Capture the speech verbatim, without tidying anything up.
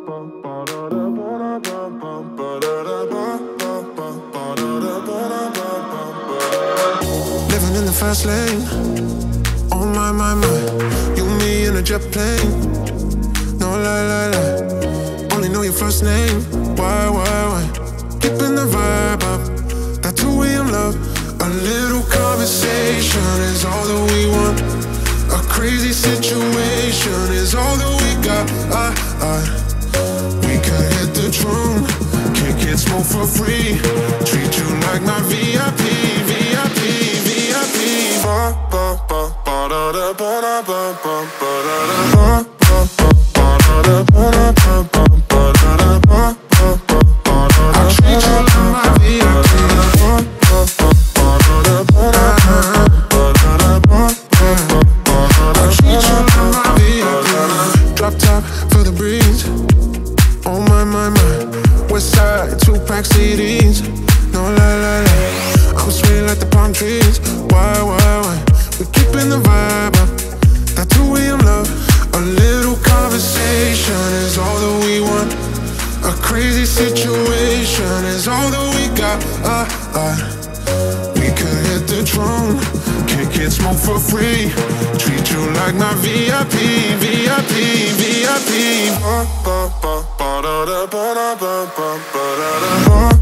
Living in the fast lane, oh my, my, my. You and me in a jet plane, no lie, lie, lie. Only know your first name, why, why, why? Keeping the vibe up, that's who we in love. A little conversation is all that we want. A crazy situation is all that we got. I, I, we can hit the tune, kick it, smoke for free. Treat you like my V I P, V I P, V I P. Ba ba ba ba da da ba da ba ba ba da da ba ba ba da da ba da ba ba ba da da ba ba ba ba da da. I treat you like my V I P. Ba ba ba ba da da ba da ba da da ba ba ba ba da da. I treat you like my V I P. Drop top for the breeze. Oh my, my, my. West side, two pack C Ds. No lie, lie, lie. I'm sweet like the palm trees. Why, why, why? We're keeping the vibe up. That's who we in love. A little conversation is all that we want. A crazy situation is all that we got. Uh, uh. We could hit the throne, kick it, smoke for free. Treat you like my V I P, V I P, V I P. Ba ba ba ba da da ba da ba ba ba da da.